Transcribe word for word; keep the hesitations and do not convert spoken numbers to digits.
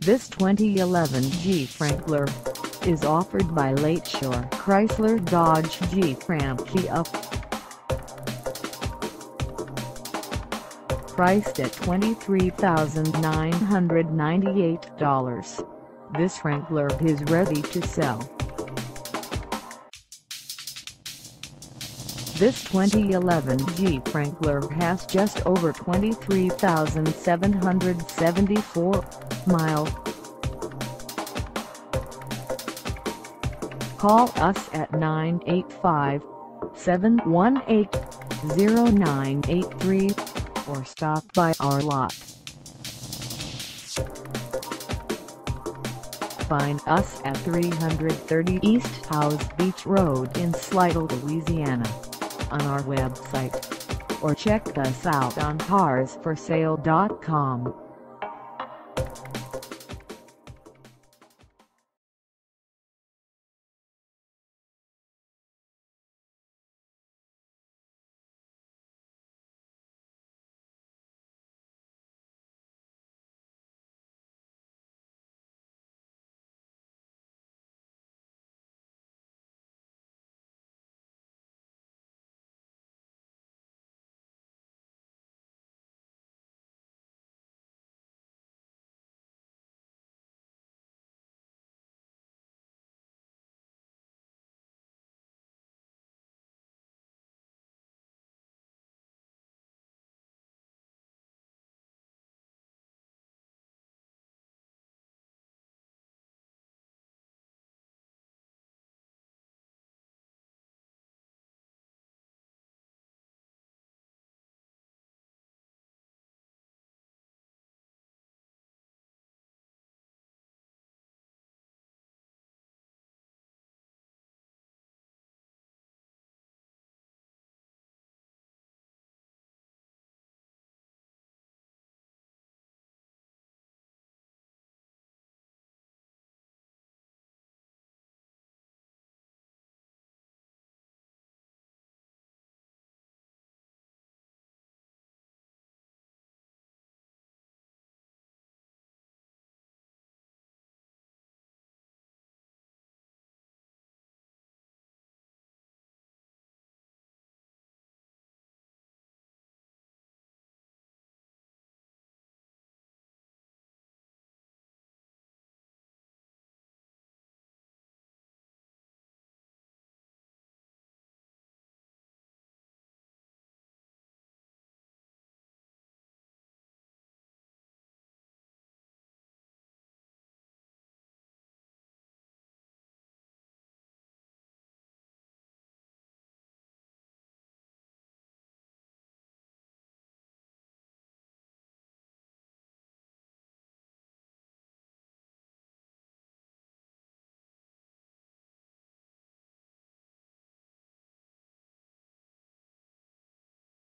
This twenty eleven Jeep Wrangler is offered by Lakeshore Chrysler Dodge Jeep Ram Kia. Priced at twenty-three thousand nine hundred ninety-eight dollars, this Wrangler is ready to sell. This twenty eleven Jeep Wrangler has just over twenty-three thousand seven hundred seventy-four miles. Call us at nine eight five, seven one eight, zero nine eight three or stop by our lot. Find us at three thirty East Howze Beach Road in Slidell, Louisiana, on our website, or check us out on cars for sale dot com.